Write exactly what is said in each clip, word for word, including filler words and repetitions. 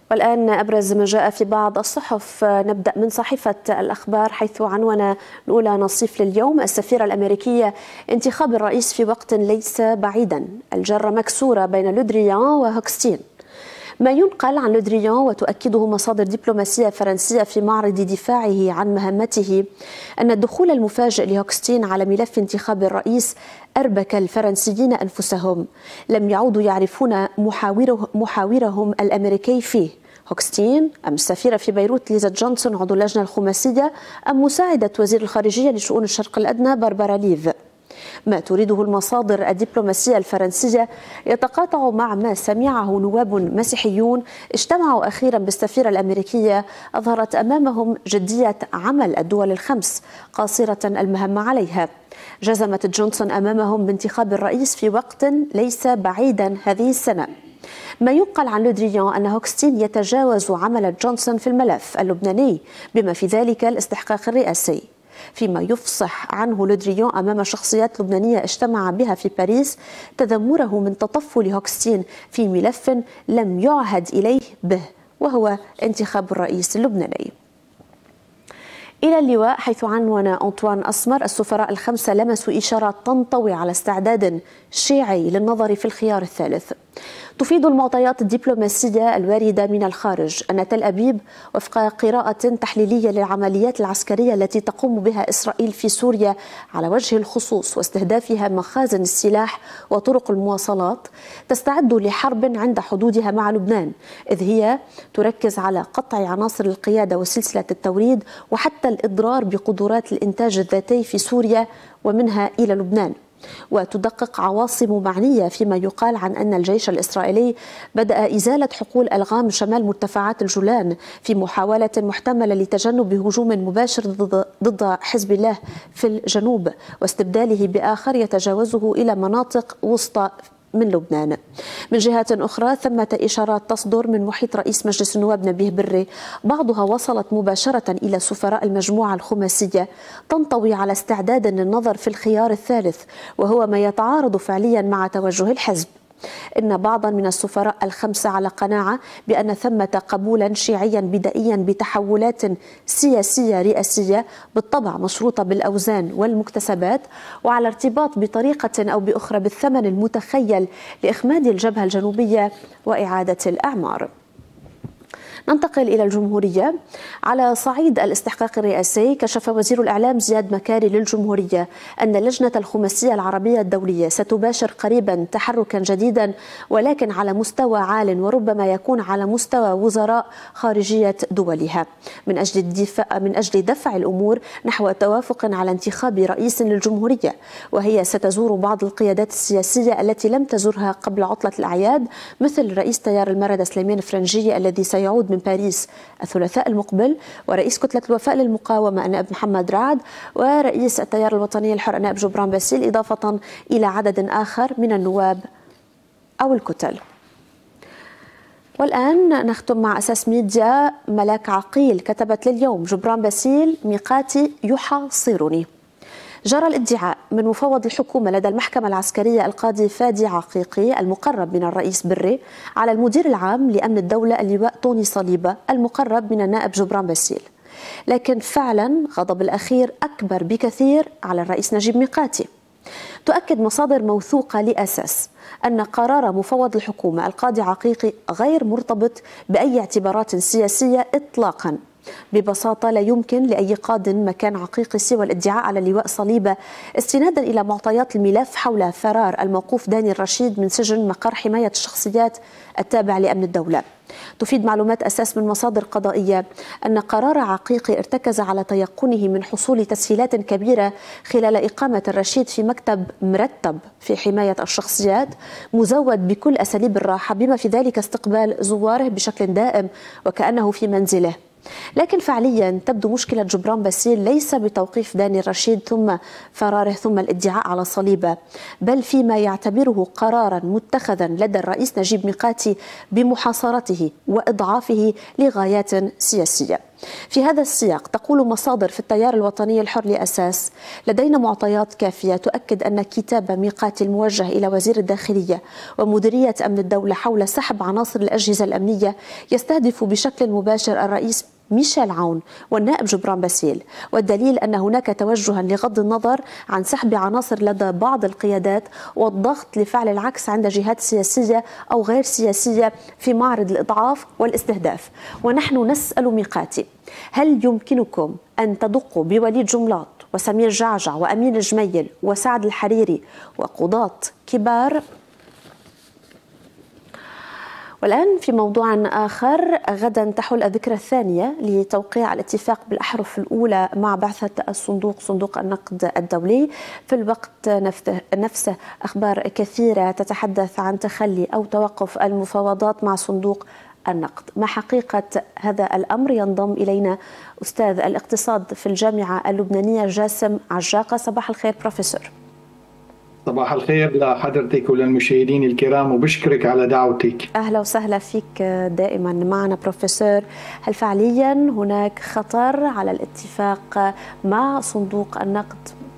والآن أبرز ما جاء في بعض الصحف. نبدأ من صحيفة الأخبار حيث عنوان الأولى نصيف لليوم: السفيرة الأمريكية: انتخاب الرئيس في وقت ليس بعيدا، الجرة مكسورة بين لودريان وهوكستين. ما ينقل عن لودريان وتؤكده مصادر دبلوماسية فرنسية في معرض دفاعه عن مهمته أن الدخول المفاجئ لهوكستين على ملف انتخاب الرئيس أربك الفرنسيين أنفسهم، لم يعودوا يعرفون محاوره محاورهم الأمريكي فيه، هوكستين أم السفيرة في بيروت ليزا جونسون عضو اللجنة الخماسية، أم مساعدة وزير الخارجية لشؤون الشرق الأدنى باربارا ليف. ما تريده المصادر الدبلوماسية الفرنسية يتقاطع مع ما سمعه نواب مسيحيون اجتمعوا أخيرا بالسفيرة الأمريكية، أظهرت أمامهم جدية عمل الدول الخمس قاصرة المهمة عليها. جزمت جونسون أمامهم بانتخاب الرئيس في وقت ليس بعيدا هذه السنة. ما ينقل عن لودريان أن هوكستين يتجاوز عمل جونسون في الملف اللبناني بما في ذلك الاستحقاق الرئاسي، فيما يفصح عنه لودريان أمام شخصيات لبنانية اجتمع بها في باريس تذمره من تطفل هوكستين في ملف لم يعهد إليه به، وهو انتخاب الرئيس اللبناني. إلى اللواء حيث عنون أنطوان أسمر: السفراء الخمسة لمسوا إشارات تنطوي على استعداد شيعي للنظر في الخيار الثالث. تفيد المعطيات الدبلوماسية الواردة من الخارج أن تل أبيب وفق قراءة تحليلية للعمليات العسكرية التي تقوم بها إسرائيل في سوريا على وجه الخصوص واستهدافها مخازن السلاح وطرق المواصلات، تستعد لحرب عند حدودها مع لبنان، إذ هي تركز على قطع عناصر القيادة وسلسلة التوريد وحتى الإضرار بقدرات الإنتاج الذاتي في سوريا ومنها إلى لبنان. وتدقق عواصم معنية فيما يقال عن أن الجيش الإسرائيلي بدأ إزالة حقول ألغام شمال مرتفعات الجولان في محاولة محتملة لتجنب هجوم مباشر ضد, ضد حزب الله في الجنوب واستبداله بآخر يتجاوزه إلى مناطق وسطى من لبنان. من جهة أخرى ثمة إشارات تصدر من محيط رئيس مجلس النواب نبيه بري، بعضها وصلت مباشرة إلى سفراء المجموعة الخماسية، تنطوي على استعداد للنظر في الخيار الثالث، وهو ما يتعارض فعليا مع توجه الحزب. إن بعضا من السفراء الخمسة على قناعة بأن ثمة قبولا شيعيا بدائيا بتحولات سياسية رئاسية بالطبع مشروطة بالأوزان والمكتسبات، وعلى ارتباط بطريقة أو بأخرى بالثمن المتخيل لإخماد الجبهة الجنوبية وإعادة الأعمار. ننتقل إلى الجمهورية. على صعيد الاستحقاق الرئاسي، كشف وزير الإعلام زياد مكاري للجمهورية أن اللجنة الخماسية العربية الدولية ستباشر قريبا تحركا جديدا، ولكن على مستوى عال وربما يكون على مستوى وزراء خارجية دولها، من أجل الدفاع من أجل دفع الأمور نحو توافق على انتخاب رئيس للجمهورية، وهي ستزور بعض القيادات السياسية التي لم تزورها قبل عطلة الأعياد، مثل رئيس تيار المردة سليمان فرنجية الذي سيعود من باريس الثلاثاء المقبل، ورئيس كتلة الوفاء للمقاومة النائب محمد رعد، ورئيس التيار الوطني الحر النائب جبران باسيل، إضافة إلى عدد آخر من النواب أو الكتل. والآن نختم مع أساس ميديا. ملاك عقيل كتبت لليوم: جبران باسيل ميقاتي يحاصرني. جرى الادعاء من مفوض الحكومة لدى المحكمة العسكرية القاضي فادي عقيقي المقرب من الرئيس بري على المدير العام لأمن الدولة اللواء طوني صليبة المقرب من النائب جبران باسيل، لكن فعلا غضب الأخير أكبر بكثير على الرئيس نجيب ميقاتي. تؤكد مصادر موثوقة لأساس أن قرار مفوض الحكومة القاضي عقيقي غير مرتبط بأي اعتبارات سياسية إطلاقا. ببساطة لا يمكن لأي قاض مكان عقيقي سوى الادعاء على اللواء صليبة استنادا إلى معطيات الملف حول فرار الموقوف داني الرشيد من سجن مقر حماية الشخصيات التابع لأمن الدولة. تفيد معلومات أساس من مصادر قضائية أن قرار عقيقي ارتكز على تيقنه من حصول تسهيلات كبيرة خلال إقامة الرشيد في مكتب مرتب في حماية الشخصيات مزود بكل أساليب الراحة، بما في ذلك استقبال زواره بشكل دائم وكأنه في منزله. لكن فعليا تبدو مشكلة جبران باسيل ليس بتوقيف داني الرشيد ثم فراره ثم الادعاء على صليبة، بل فيما يعتبره قرارا متخذا لدى الرئيس نجيب ميقاتي بمحاصرته وإضعافه لغايات سياسية. في هذا السياق تقول مصادر في التيار الوطني الحر لأساس: لدينا معطيات كافية تؤكد أن كتاب ميقاتي الموجه إلى وزير الداخلية ومديرية أمن الدولة حول سحب عناصر الأجهزة الأمنية يستهدف بشكل مباشر الرئيس ميشيل عون والنائب جبران باسيل، والدليل أن هناك توجها لغض النظر عن سحب عناصر لدى بعض القيادات والضغط لفعل العكس عند جهات سياسية أو غير سياسية في معرض الإضعاف والاستهداف. ونحن نسأل ميقاتي: هل يمكنكم أن تدقوا بوليد جملاط وسمير جعجع وأمين الجميل وسعد الحريري وقضاة كبار؟ والآن في موضوع آخر، غدا تحل الذكرى الثانية لتوقيع الاتفاق بالأحرف الأولى مع بعثة الصندوق صندوق النقد الدولي. في الوقت نفسه أخبار كثيرة تتحدث عن تخلي أو توقف المفاوضات مع صندوق النقد. ما حقيقة هذا الأمر؟ ينضم إلينا أستاذ الاقتصاد في الجامعة اللبنانية جاسم عجاقة. صباح الخير بروفيسور. صباح الخير لحضرتك وللمشاهدين الكرام، وبشكرك على دعوتك. أهلا وسهلا فيك دائما معنا بروفيسور. هل فعليا هناك خطر على الاتفاق مع صندوق النقد؟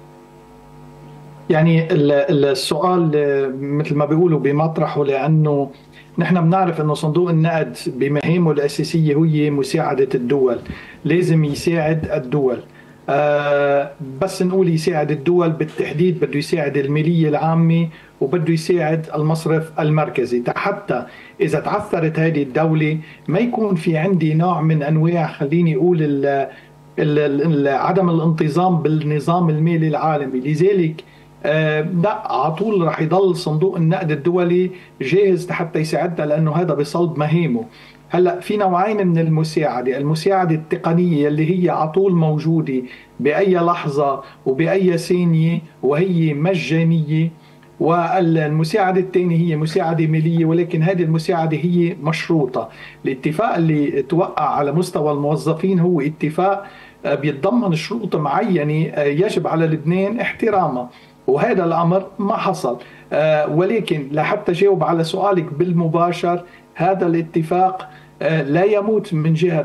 يعني السؤال مثل ما بيقولوا بمطرحه، لأنه نحن بنعرف أنه صندوق النقد بمهامه الأساسية هي مساعدة الدول، لازم يساعد الدول. أه بس نقول يساعد الدول بالتحديد بده يساعد المالية العامة وبده يساعد المصرف المركزي، حتى إذا تعثرت هذه الدولة ما يكون في عندي نوع من أنواع خليني أقول ال ال ال عدم الانتظام بالنظام المالي العالمي. لذلك أه لا، على طول رح يضل صندوق النقد الدولي جاهز حتى يساعدنا، لأنه هذا بصلب مهامه. هلا في نوعين من المساعده، المساعده التقنيه اللي هي على طول موجوده باي لحظه وباي ثانيه وهي مجانيه، والمساعده الثانيه هي مساعده ماليه، ولكن هذه المساعده هي مشروطه. الاتفاق اللي توقع على مستوى الموظفين هو اتفاق بيتضمن شروط معينه يجب على لبنان احترامها، وهذا الامر ما حصل. ولكن لحتى جاوب على سؤالك بالمباشر، هذا الاتفاق لا يموت من جهة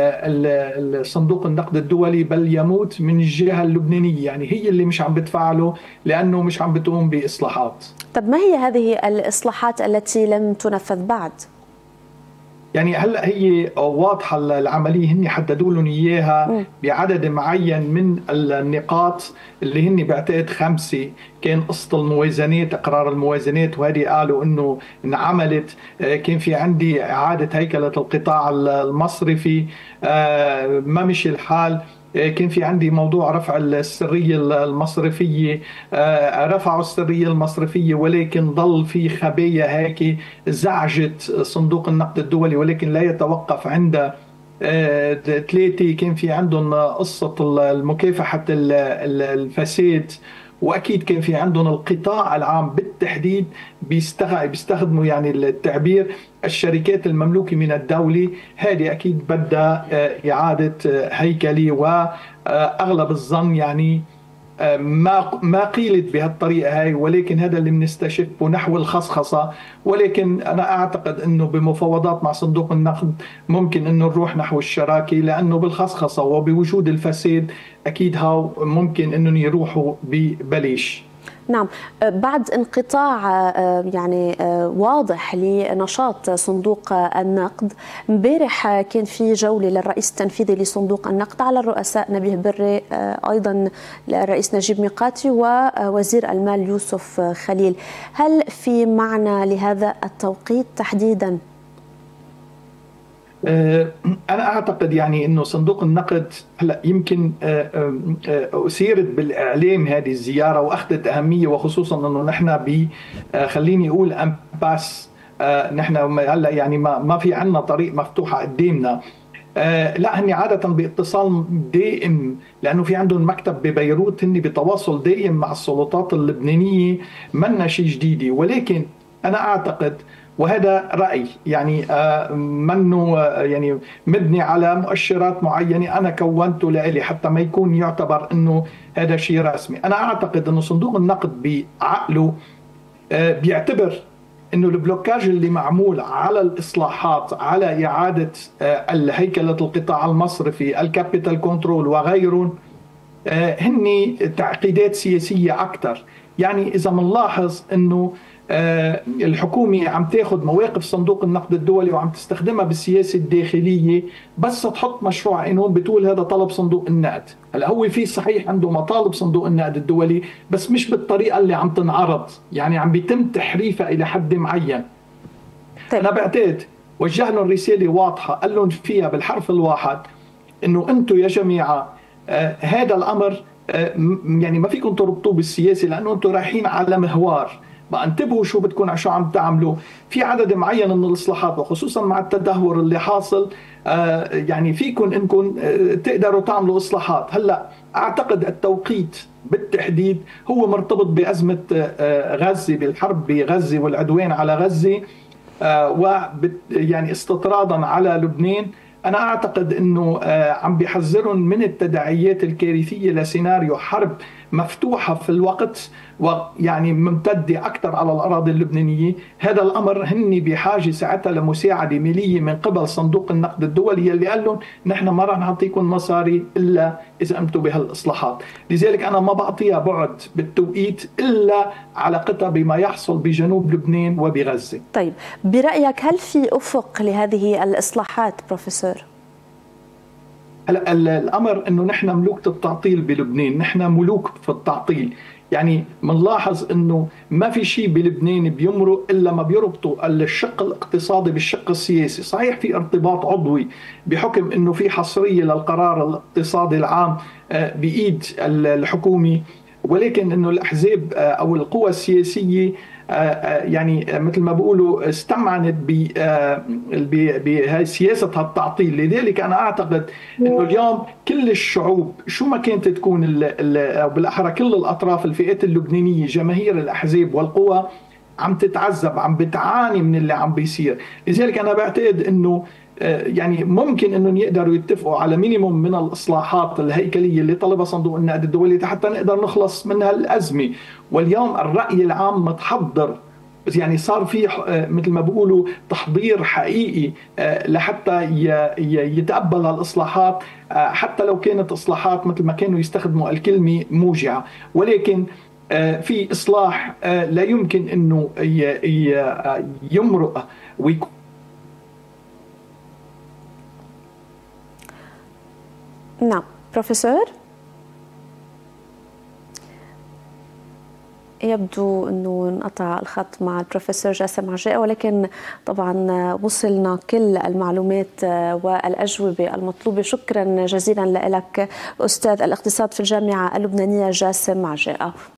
صندوق النقد الدولي، بل يموت من الجهة اللبنانية، يعني هي اللي مش عم بتفعله لأنه مش عم بتقوم بإصلاحات. طب ما هي هذه الإصلاحات التي لم تنفذ بعد؟ يعني هلا هي واضحه العمليه، هن حددوا لهم اياها بعدد معين من النقاط اللي هن بعتقد خمسه. كان قسط الموازنات، اقرار الموازنات، وهذه قالوا انه انعملت. كان في عندي اعاده هيكله القطاع المصرفي، ما مشي الحال. كان في عندي موضوع رفع السرية المصرفية، رفعوا السرية المصرفية ولكن ظل في خبايا هيك زعجت صندوق النقد الدولي، ولكن لا يتوقف عند ثلاثة. كان في عندهم قصة المكافحة الفساد، واكيد كان في عندهم القطاع العام بالتحديد بيستخدموا يعني التعبير الشركات المملوكه من الدوله. هذه اكيد بدها اعاده هيكله، واغلب الظن يعني ما ما قيلت بهالطريقه هاي، ولكن هذا اللي بنستشفه نحو الخصخصه. ولكن انا اعتقد انه بمفاوضات مع صندوق النقد ممكن انه نروح نحو الشراكه، لانه بالخصخصه وبوجود الفساد اكيد هاو ممكن انهم يروحوا ببليش. نعم، بعد انقطاع يعني واضح لنشاط صندوق النقد، امبارح كان في جولة للرئيس التنفيذي لصندوق النقد على الرؤساء نبيه بري، أيضا الرئيس نجيب ميقاتي ووزير المال يوسف خليل. هل في معنى لهذا التوقيت تحديدا؟ أنا أعتقد يعني إنه صندوق النقد هلا يمكن أثيرت بالإعلام هذه الزيارة وأخذت أهمية، وخصوصا إنه نحن ب خليني أقول أمباس، نحن هلا يعني ما ما في عنا طريق مفتوحة قدامنا. لا، هن عادة باتصال دائم، لأنه في عندهم مكتب ببيروت، هن بتواصل دائم مع السلطات اللبنانية، منا شيء جديد. ولكن أنا أعتقد، وهذا رأي يعني منه يعني مبني على مؤشرات معينة أنا كونته لإلي حتى ما يكون يعتبر أنه هذا شيء رسمي. أنا أعتقد أنه صندوق النقد بعقله بيعتبر انه البلوكاج اللي معمول على الاصلاحات، على اعاده الهيكله القطاع المصرفي، الكابيتال كنترول وغيرهم، هن تعقيدات سياسيه اكثر. يعني اذا بنلاحظ انه الحكومة عم تاخذ مواقف صندوق النقد الدولي وعم تستخدمها بالسياسة الداخلية، بس تحط مشروع قانون بتقول هذا طلب صندوق النقد. هلا هو في صحيح عنده مطالب صندوق النقد الدولي، بس مش بالطريقة اللي عم تنعرض، يعني عم بيتم تحريفها إلى حد معين. طيب. أنا بعتقد وجه لهم رسالة واضحة، قال لهم فيها بالحرف الواحد إنه أنتم يا جماعة آه هذا الأمر آه يعني ما فيكم تربطوه بالسياسة، لأنه أنتم رايحين على محور. ما انتبهوا شو بدكم شو عم تعملوا. في عدد معين من الاصلاحات وخصوصا مع التدهور اللي حاصل، آه يعني فيكم انكم آه تقدروا تعملوا اصلاحات. هلا اعتقد التوقيت بالتحديد هو مرتبط بازمه آه غزه، بالحرب بغزه والعدوان على غزه، آه و يعني استطرادا على لبنان. أنا أعتقد أنه عم بيحذرهم من التداعيات الكارثية لسيناريو حرب مفتوحة في الوقت، ويعني ممتدة أكثر على الأراضي اللبنانية. هذا الأمر هن بحاجة ساعتها لمساعدة مالية من قبل صندوق النقد الدولي اللي قال لهم نحن ما رح نعطيكم مصاري إلا إذا قمتوا بهالإصلاحات. لذلك أنا ما بعطيها بعد بالتوقيت إلا علاقتها بما يحصل بجنوب لبنان وبغزة. طيب برأيك هل في أفق لهذه الإصلاحات بروفيسور؟ هلا الامر انه نحن ملوك التعطيل بلبنان، نحن ملوك في التعطيل. يعني بنلاحظ انه ما في شيء بلبنان بيمرق الا ما بيربطوا الشق الاقتصادي بالشق السياسي. صحيح في ارتباط عضوي بحكم انه في حصريه للقرار الاقتصادي العام بايد الحكومه، ولكن انه الاحزاب او القوى السياسيه يعني مثل ما بيقولوا استمعنت بهي سياسه التعطيل. لذلك انا اعتقد انه اليوم كل الشعوب شو ما كانت تكون او بالاحرى كل الاطراف، الفئات اللبنانيه، جماهير الاحزاب والقوى عم تتعذب، عم بتعاني من اللي عم بيصير. لذلك انا بعتقد انه يعني ممكن انهم يقدروا يتفقوا على مينيموم من الاصلاحات الهيكليه اللي طلبها صندوق النقد الدولي حتى نقدر نخلص من هالازمه. واليوم الراي العام متحضر، يعني صار في مثل ما بيقولوا تحضير حقيقي لحتى يتقبل هالاصلاحات، حتى لو كانت اصلاحات مثل ما كانوا يستخدموا الكلمه موجعه، ولكن في اصلاح لا يمكن انه يمرق ويكون. نعم بروفيسور، يبدو أنه انقطع الخط مع البروفيسور جاسم عجاء، ولكن طبعا وصلنا كل المعلومات والأجوبة المطلوبة. شكرا جزيلا لك أستاذ الاقتصاد في الجامعة اللبنانية جاسم عجاء.